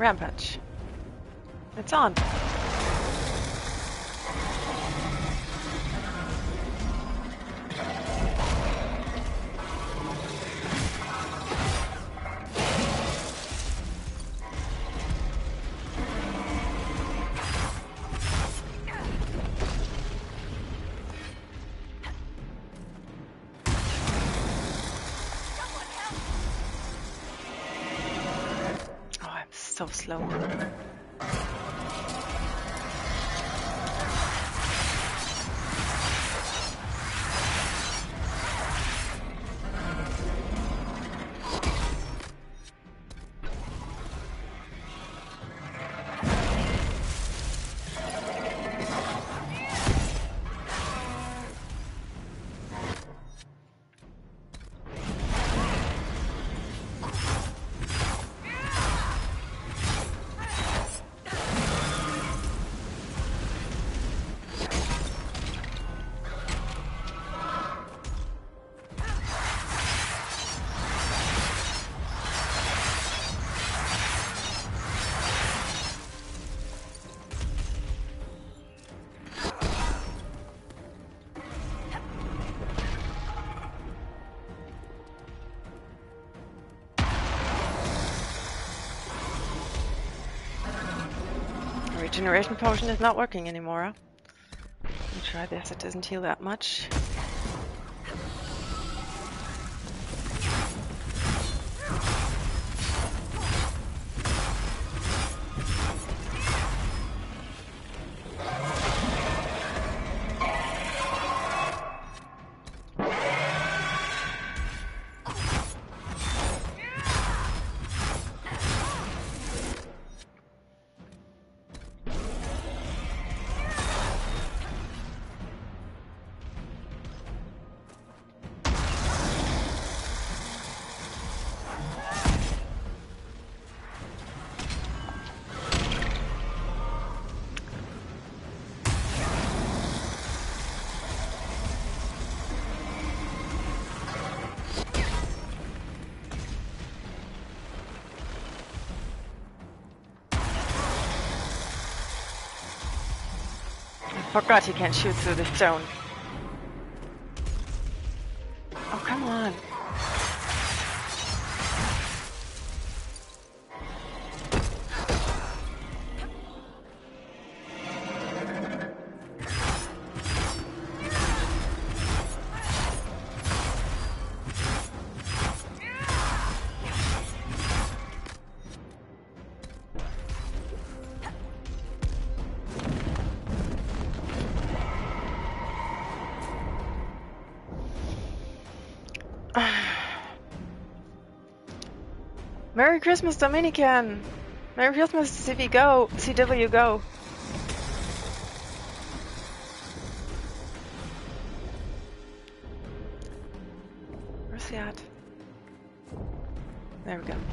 Rampage. It's on. Oh, I'm so slow. Regeneration potion is not working anymore. Huh? Let me try this. It doesn't heal that much. Forgot he can't shoot through the stone. Oh, come on. Merry Christmas, Dominican! Merry Christmas, CW Go! Where's he at? There we go.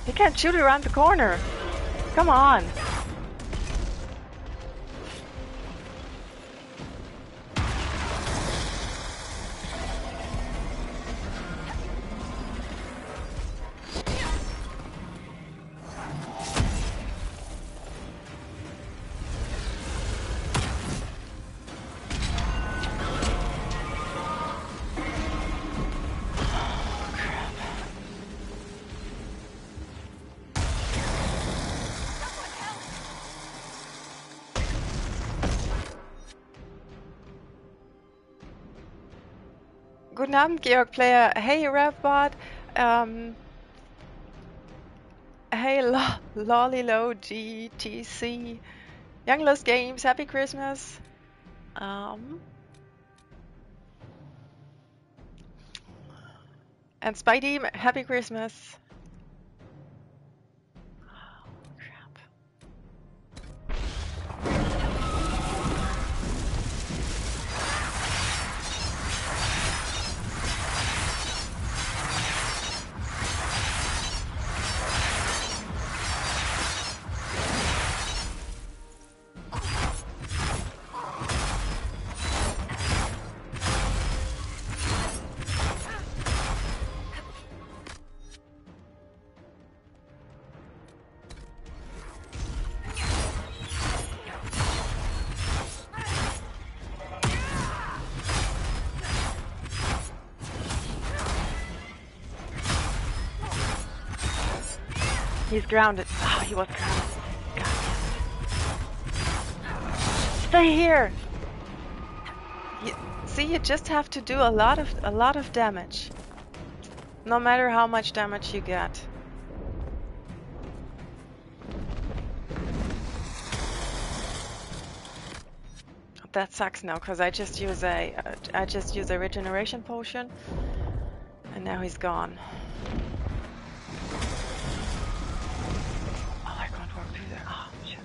He can't shoot around the corner. Come on. Guten Abend, Georg Player. Hey, Revbot. Hey, Lolilo GTC. Younglos Games, happy Christmas. And Spidey, happy Christmas. Oh, crap. He's grounded. Oh, he was grounded. God. Stay here. See, you just have to do a lot of damage. No matter how much damage you get. That sucks now, because I just use a regeneration potion, and now he's gone. Oh, I can't walk through there. Oh, shit.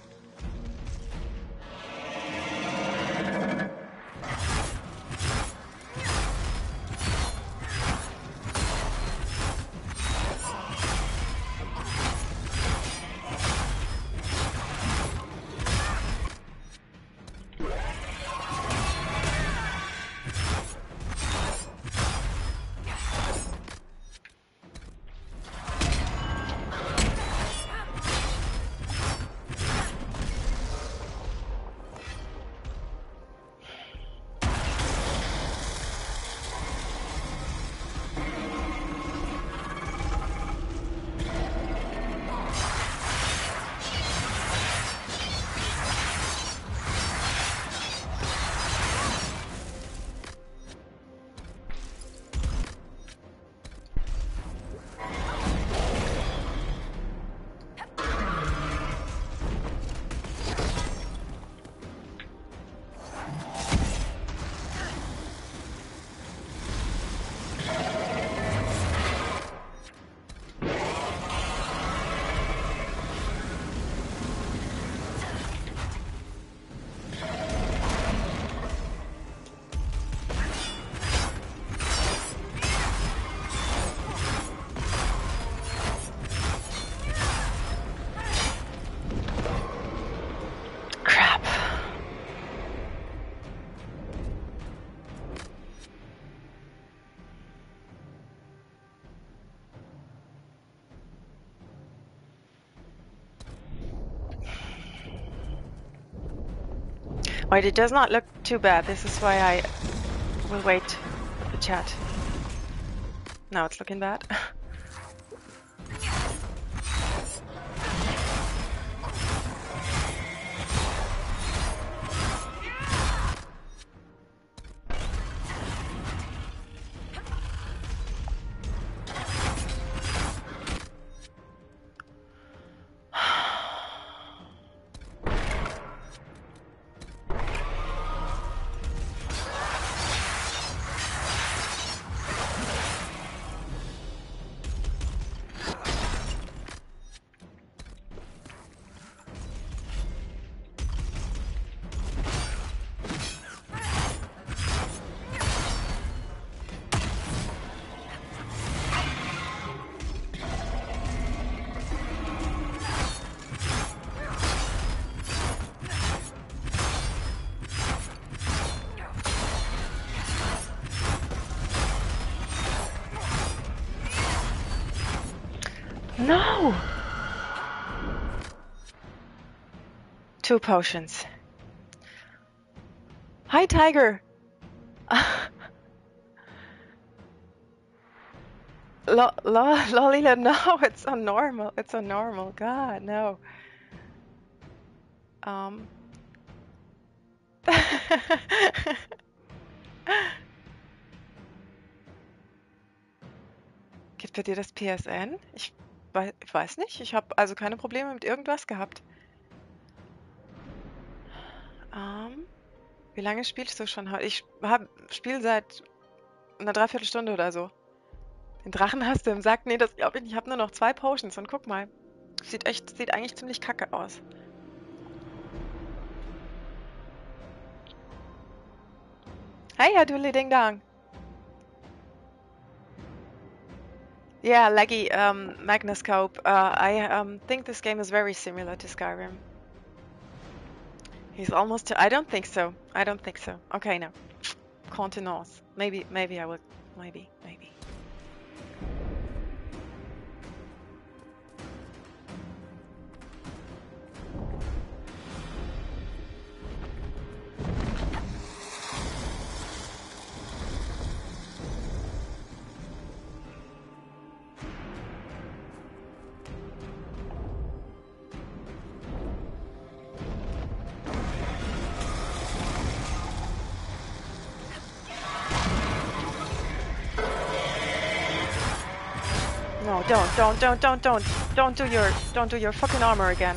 Wait, it does not look too bad. This is why I will wait for the chat. Now it's looking bad. No! 2 potions. Hi, Tiger! Lolita, no, it's unnormal. It's unnormal. God, no. Um. Geht bei dir das PSN? Ich weiß nicht. Ich habe also keine Probleme mit irgendwas gehabt. Wie lange spielst du schon heute? Ich spiele seit einer Dreiviertelstunde oder so. Den Drachen hast du im Sack? Nee, das glaube ich nicht. Ich habe nur noch 2 Potions und guck mal. Sieht eigentlich ziemlich kacke aus. Hey, Herr Dulli Ding Dong. Yeah, laggy Magnascope. I think this game is very similar to Skyrim. He's almost. I don't think so. I don't think so. Okay, no. Contenance. Maybe I will. Maybe. No, don't do your fucking armor again.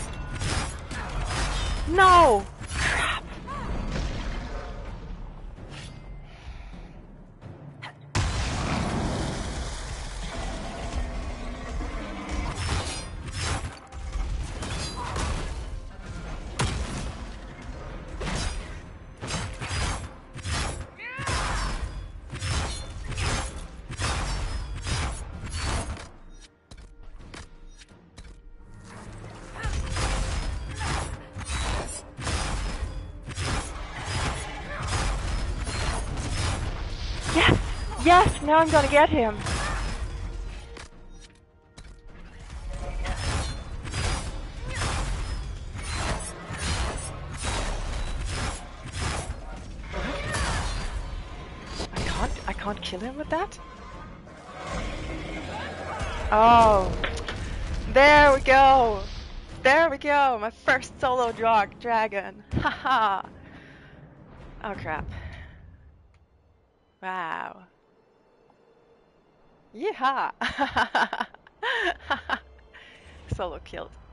No! Yes, now I'm gonna get him. I can't kill him with that? Oh. There we go. There we go. My first solo dragon. Haha. Oh crap. Wow. Yeehaw. Solo killed.